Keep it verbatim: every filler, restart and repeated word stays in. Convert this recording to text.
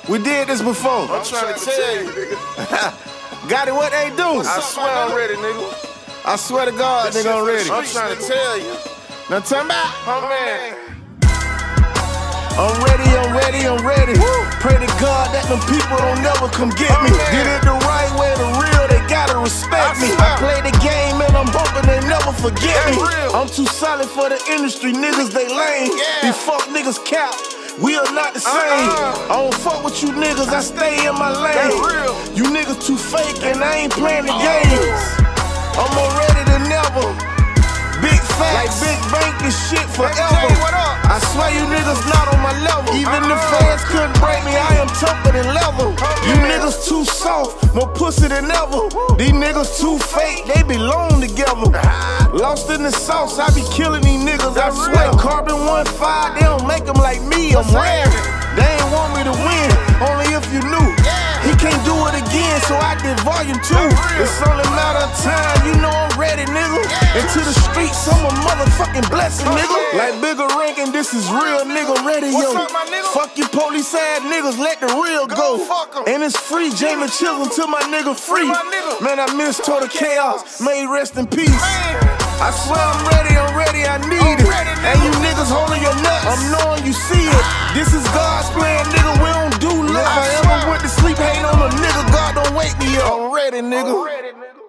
We did this before. I'm trying to tell you. Gotti, what they do? I swear I'm ready, nigga. I swear to God, nigga, I'm ready. I'm trying to tell you. Now tell me. Oh, man. I'm ready, I'm ready, I'm ready. Woo. Pray to God that them people don't never come get me. Oh, did it the right way, the real, they gotta respect I me. Swear. I play the game and I'm hoping they never forget That's me. Real. I'm too solid for the industry, niggas they lame. Yeah. These fuck niggas cap. We are not the same. Uh-uh. I don't fuck with you niggas, I stay in my lane. That's real. You niggas too fake and I ain't playing the games. I'm more ready than ever. Big facts, like Big Bank, this shit forever. Jay, what up? I swear you niggas not on my level. Even uh-uh. the fans couldn't break me, I am tougher than level. Oh, you yeah. niggas too soft, more pussy than ever. These niggas too fake, they belong together. Lost in the sauce, I be killing these niggas. That's I swear, real. Carbon one five, they don't make them like me, I'm rare. They ain't want me to win, only if you knew. He can't do it again, so I did volume two. It's only a matter of time, you know I'm ready, nigga. Into the streets, I'm a motherfucking blessing, nigga. Like Bigger Rankin', this is real nigga radio. What's up, my nigga? Fuck you police ass niggas, let the real go. go. And it's free, Jamie Chisholm till my nigga free. My nigga? Man, I miss Total Chaos, may he rest in peace. Man. I swear I'm ready, I'm ready, I need I'm it. Ready, and you niggas holding your nuts, I'm knowing you see it. This is God's plan, nigga, we don't do luck. If I ever went to sleep, hate on a nigga, God don't wake me up. I'm ready, nigga. I'm ready, nigga.